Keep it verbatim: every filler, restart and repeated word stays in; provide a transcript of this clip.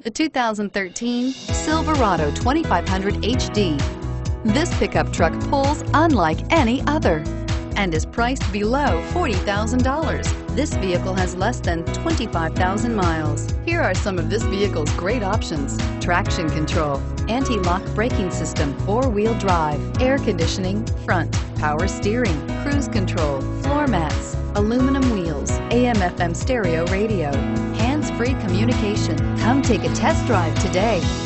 the two thousand thirteen Silverado twenty-five hundred H D. This pickup truck pulls unlike any other and is priced below forty thousand dollars. This vehicle has less than twenty-five thousand miles. Here are some of this vehicle's great options: traction control, anti-lock braking system, four-wheel drive, air conditioning, front, power steering, cruise control, floor mats, aluminum wheels, A M F M stereo radio, hands-free communication. Come take a test drive today.